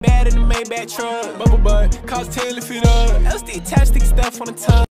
bad in the Maybach truck. Bubble butt, cost 10 to fit up. LSD attached, stick stuff on the tongue.